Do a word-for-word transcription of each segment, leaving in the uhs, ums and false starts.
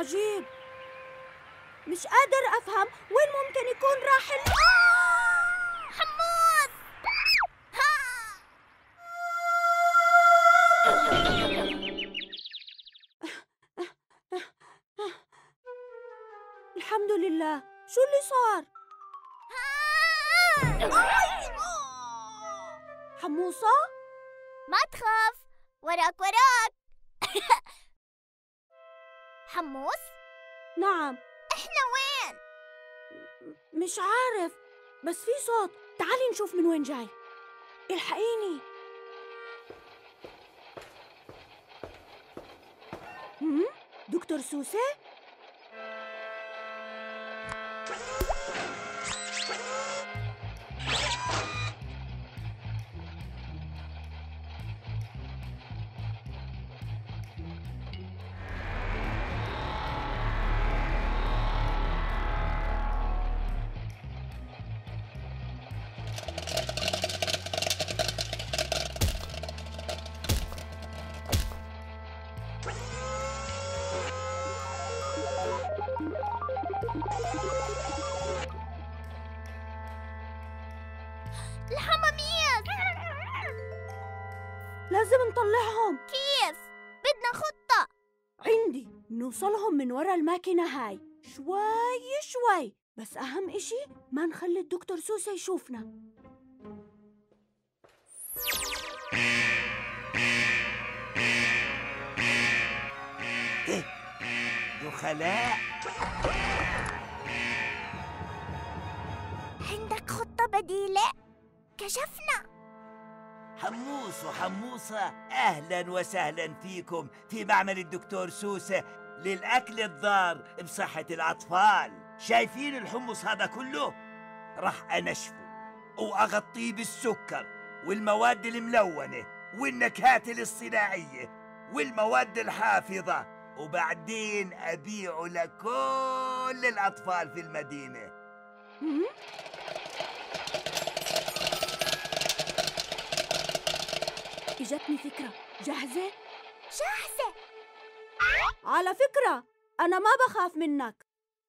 عجيب، مش قادر أفهم وين ممكن يكون راح ال حموس. الحمد لله. شو اللي صار؟ حموصة؟ ما تخاف، وراك وراك. حموس؟ نعم. احنا وين؟ مش عارف، بس في صوت. تعالي نشوف من وين جاي. الحقيني. هم؟ دكتور سوسة؟ الحماميز. لازم نطلعهم. كيف؟ بدنا خطة. عندي. نوصلهم من ورا الماكينة هاي شوي شوي، بس أهم إشي ما نخلي الدكتور سوسة يشوفنا. إيه؟ دخلاء. عندك خطة بديلة؟ كشفنا. حموس وحموصة، أهلاً وسهلاً فيكم في معمل الدكتور سوسة للأكل الضار بصحة الأطفال. شايفين الحمص هذا كله؟ رح أنشفه وأغطيه بالسكر والمواد الملونة والنكهات الاصطناعية والمواد الحافظة، وبعدين أبيعه لكل الأطفال في المدينة. إجتني فكرة. جاهزة؟ جاهزة. على فكرة أنا ما بخاف منك.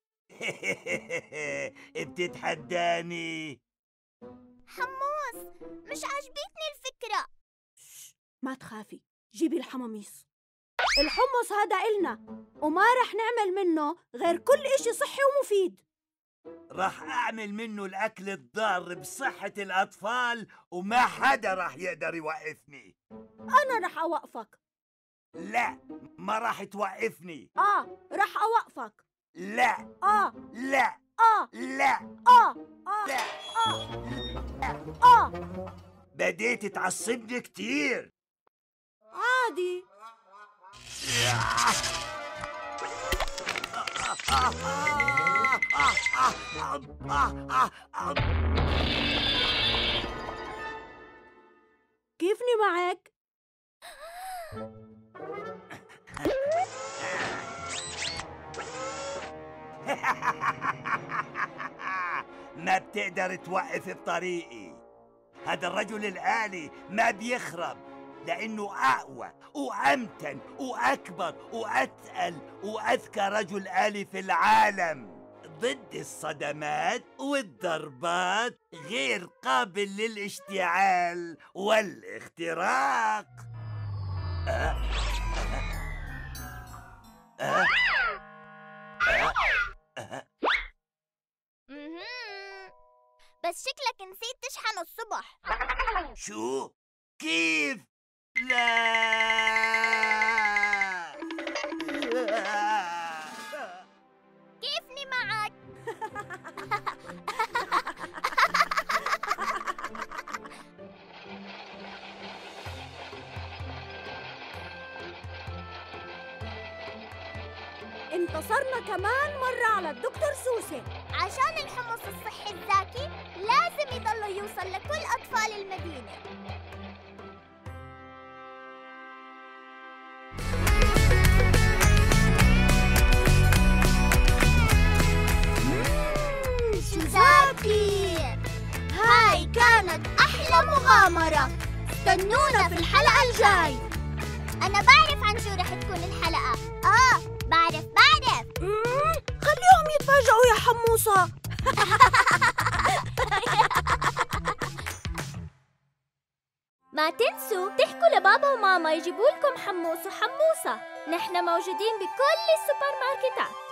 بتتحداني؟ حموس، مش عجبتني الفكرة. ما تخافي، جيبي الحماميص. الحمص هذا إلنا وما رح نعمل منه غير كل إشي صحي ومفيد. رح أعمل منه الأكل الضار بصحة الأطفال وما حدا رح يقدر يوقفني. أنا رح أوقفك. لا، ما رح توقفني. آه رح أوقفك. لا. آه لا. آه لا. آه آه لا. آه آه. بديت تعصبني كتير. عادي. كيفني معك؟ ما بتقدر توقف بطريقي. هذا الرجل الآلي ما بيخرب، لأنه أقوى وأمتن وأكبر وأتقل وأذكى رجل آلي في العالم، ضد الصدمات والضربات، غير قابل للاشتعال والاختراق. أه؟ أه؟ أه؟ أه؟ بس شكلك نسيت تشحن الصبح. شو؟ كيف؟ لا. كيفني معك؟ انتصرنا كمان مرة على الدكتور سوسة. عشان الحمص الصحي الذكي لازم يضل يوصل لكل أطفال المدينة. شو ذكي! هاي كانت أحلى مغامرة. استنونا في الحلقة الجاي. أنا بعرف عن شو رح تكون الحلقة. آه بعرف بعرف خليهم يتفاجئوا يا حموصة. ما تنسوا تحكوا لبابا وماما يجيبوا لكم حموس وحموصة. نحن موجودين بكل السوبر ماركتات.